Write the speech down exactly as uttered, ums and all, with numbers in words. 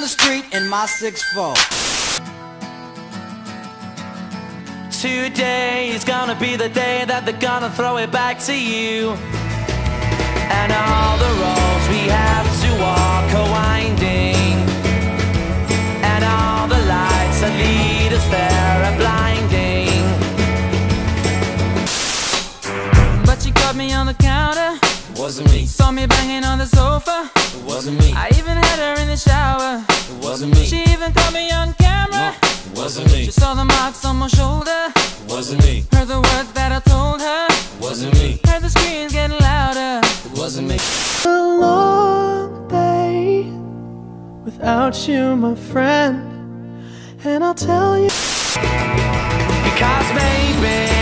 the street in my six four. Today is gonna be the day that they're gonna throw it back to you. And all the roads we have to walk are winding, and all the lights that lead us there are blinding. But she caught me on the counter. It wasn't me. Saw me banging on the sofa. It wasn't me. I even had her in the shower. It wasn't me. She even caught me on camera. No, it wasn't me. She saw the marks on my shoulder. It wasn't me. Heard the words that I told her. It wasn't me. Heard the screams getting louder. It wasn't me. A long day without you, my friend, and I'll tell you, Because maybe